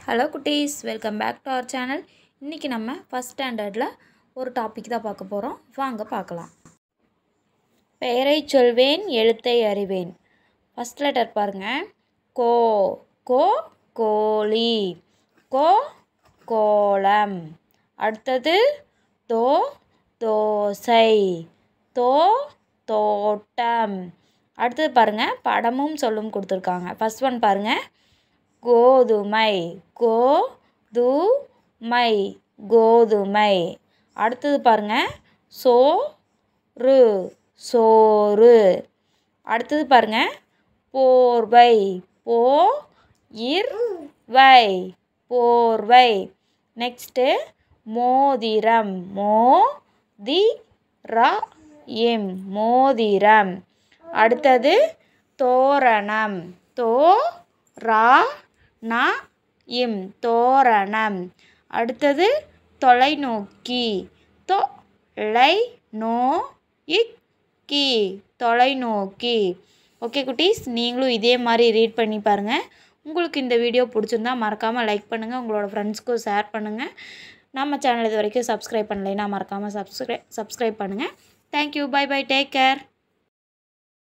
Hello குட்டீஸ், welcome back to our channel. இன்றைக்கி நம்ம ஃபஸ்ட் ஸ்டாண்டர்டில் ஒரு டாபிக் தான் பார்க்க போகிறோம். வாங்க பார்க்கலாம். பெயரை சொல்வேன், எழுத்தை அறிவேன். ஃபஸ்ட் லெட்டர் பாருங்கள். கோ கோ கோழி, கோ கோலம். அடுத்தது தோ தோசை, தோ தோட்டம். அடுத்தது பாருங்கள், படமும் சொல்லும் கொடுத்துருக்காங்க. ஃபஸ்ட் ஒன் பாருங்கள். கோதுமை, கோதுமை, கோதுமை. அடுத்தது பாருங்க, சோறு, சோறு. அடுத்தது பாருங்க, போர்வை, போர்வை, போர்வை. நெக்ஸ்ட்டு மோதிரம், மோதிரம், மோதிரம். அடுத்தது தோரணம், தோரணம். அடுத்தது தொலைநோக்கி, தொலைநோக்கி. ஓகே குட்டீஸ், நீங்களும் இதே மாதிரி ரீட் பண்ணி பாருங்கள். உங்களுக்கு இந்த வீடியோ பிடிச்சிருந்தா மறக்காமல் லைக் பண்ணுங்கள், உங்களோட ஃப்ரெண்ட்ஸ்க்கும் ஷேர் பண்ணுங்கள். நம்ம சேனல் இது வரைக்கும் சப்ஸ்கிரைப் பண்ணலைன்னா மறக்காமல் சப்ஸ்கிரைப் பண்ணுங்கள். Thank you, bye bye, take care.